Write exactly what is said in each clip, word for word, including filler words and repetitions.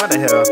What the hell?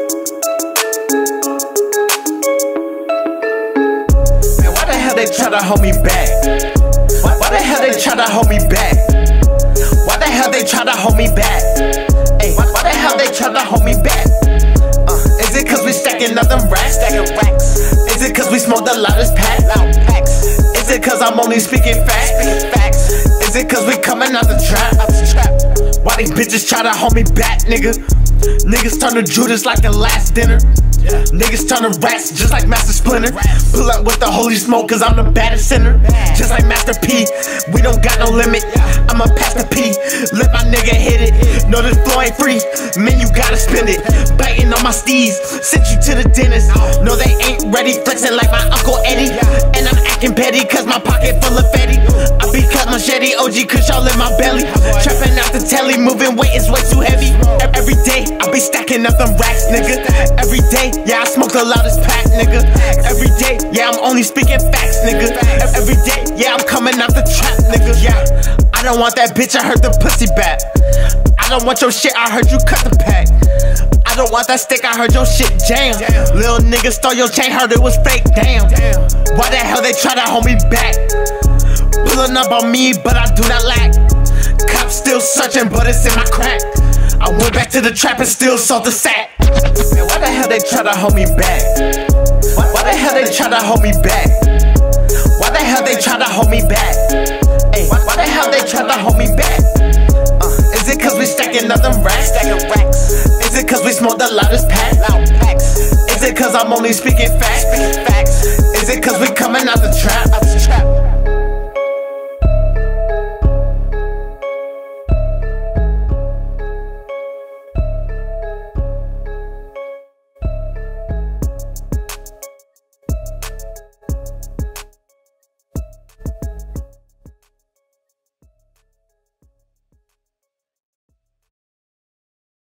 Man, why the hell they try to hold me back? Why, why the hell they try to hold me back? Why the hell they try to hold me back? Hey, why, why the hell they try to hold me back? Uh, is it cause we stacking up them racks? Stacking racks. Is it cause we smoke the loudest pack? Loud packs. Is it cause I'm only speaking facts? Speaking facts. Is it cause we coming out the trap? Out the trap. Why these bitches try to hold me back, nigga? Niggas turn to Judas like the last dinner. Yeah. Niggas turn to rats just like Master Splinter. Rats. Pull up with the holy smoke cause I'm the baddest sinner. Bad. Just like Master P, we don't got no limit. Yeah. I'ma pass the P, let my nigga hit it. No, this flow ain't free, man, you gotta spend it. Biting on my steez, sent you to the dentist. No, they ain't ready, flexing like my Uncle Eddie. Yeah. And I'm acting petty cause my pocket full of Fetty. I be cut machete, O G cause y'all in my belly. Trapping out the telly, moving weight is way too heavy. Every day, I be stacking up them racks, nigga. Every day, yeah, I smoke the loudest pack, nigga. Every day, yeah, I'm only speaking facts, nigga. Every day, yeah, I'm coming out the trap, nigga. Yeah, I don't want that bitch, I heard the pussy back. I don't want your shit, I heard you cut the pack. I don't want that stick, I heard your shit jam. Little nigga stole your chain, heard it was fake, damn. Why the hell they try to hold me back? Pulling up on me, but I do not lack. Cops still searching, but it's in my crack. I went back to the trap and still sold the sack. Man, why the hell they try to hold me back? Why, why the hell they try to hold me back? Why the hell they try to hold me back? Hey, why, why the hell they try to hold me back? Uh, is it cause we stacking up them racks? Stacking racks. Is it cause we smoke the loudest pack? Loud packs. Is it cause I'm only speaking facts? Speaking facts. Is it cause we